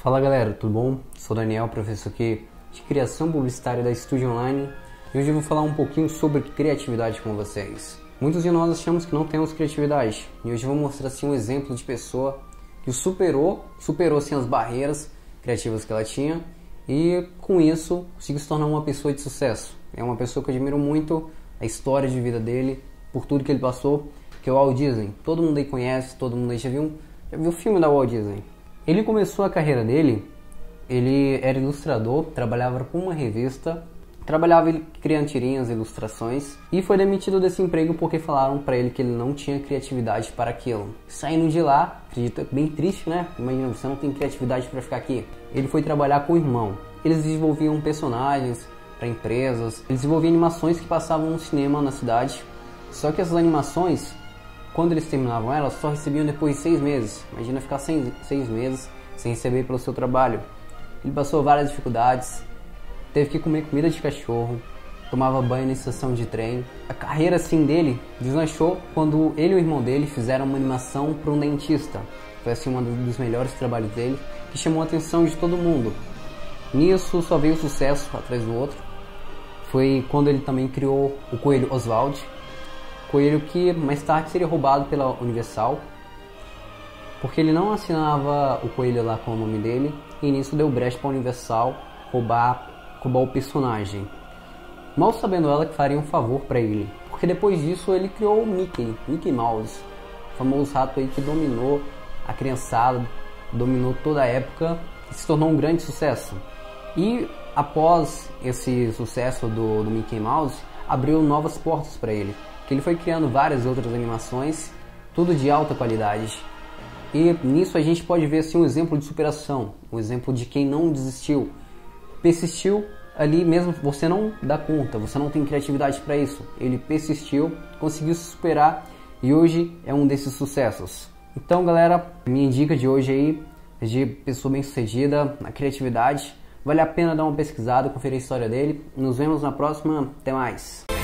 Fala galera, tudo bom? Sou o Daniel, professor aqui de Criação Publicitária da Estúdio Online e hoje eu vou falar um pouquinho sobre criatividade com vocês. Muitos de nós achamos que não temos criatividade e hoje eu vou mostrar assim, um exemplo de pessoa que superou assim, as barreiras criativas que ela tinha e com isso conseguiu se tornar uma pessoa de sucesso. É uma pessoa que eu admiro muito a história de vida dele, por tudo que ele passou, que é o Walt Disney. Todo mundo aí conhece, todo mundo aí já viu o filme da Walt Disney. Ele começou a carreira dele, ele era ilustrador, trabalhava com uma revista, trabalhava criando tirinhas, ilustrações e foi demitido desse emprego porque falaram pra ele que ele não tinha criatividade para aquilo. Saindo de lá, acredita, bem triste, né? Imagina, você não tem criatividade para ficar aqui. Ele foi trabalhar com o irmão. Eles desenvolviam personagens para empresas, eles desenvolviam animações que passavam no cinema na cidade. Só que essas animações, quando eles terminavam elas, só recebiam depois de 6 meses. Imagina ficar 6 meses sem receber pelo seu trabalho. Ele passou várias dificuldades, teve que comer comida de cachorro, tomava banho na estação de trem. A carreira assim dele deslanchou quando ele e o irmão dele fizeram uma animação para um dentista. Foi assim um dos melhores trabalhos dele, que chamou a atenção de todo mundo. Nisso só veio sucesso atrás do outro. Foi quando ele também criou o Coelho Oswald, coelho que mais tarde seria roubado pela Universal, porque ele não assinava o coelho lá com o nome dele, e nisso deu brecha para a Universal roubar o personagem. Mal sabendo ela que faria um favor para ele, porque depois disso ele criou o Mickey Mouse, o famoso rato aí que dominou a criançada, dominou toda a época e se tornou um grande sucesso. E após esse sucesso do Mickey Mouse, abriu novas portas para ele, que ele foi criando várias outras animações, tudo de alta qualidade. E nisso a gente pode ver assim, um exemplo de superação, um exemplo de quem não desistiu, persistiu ali mesmo, você não dá conta, você não tem criatividade para isso. Ele persistiu, conseguiu se superar e hoje é um desses sucessos. Então galera, minha dica de hoje aí é de pessoa bem sucedida na criatividade. Vale a pena dar uma pesquisada, conferir a história dele. Nos vemos na próxima, até mais!